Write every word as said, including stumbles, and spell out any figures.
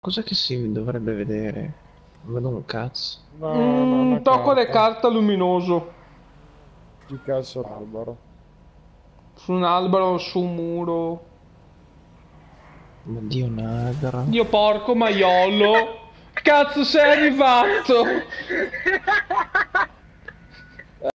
Cos'è che si dovrebbe vedere? Non vedo un cazzo. No, no, Mm, una tocco le carta. carte luminoso. Clicca sull'albero. Su un albero, su un muro. Oddio, un albero. Dio porco maiolo. Cazzo sei arrivato?